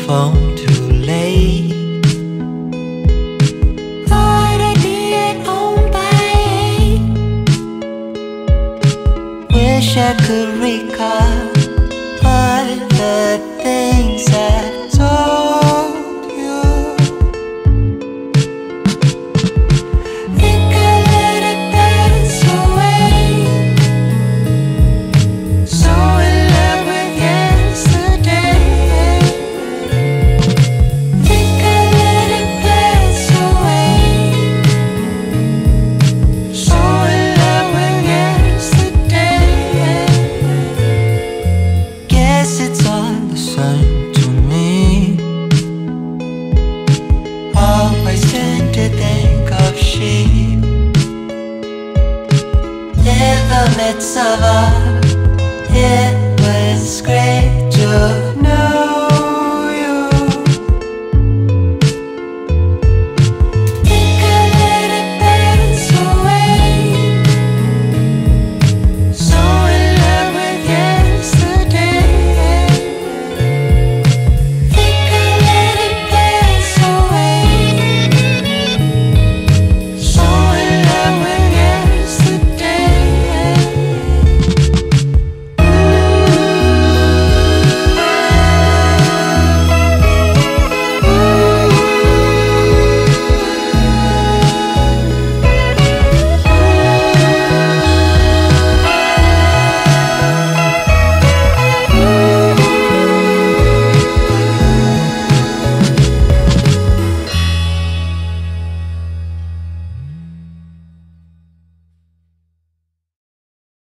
phone too late. Thought I'd be at home by 8. Wish I could recall all the things I told you. Think I let it pass away. So in love with yesterday. Think I let it pass away. So in love with yesterday. Guess it's all the same to me. Always tend to think of sheep. In the midst of all, it was great to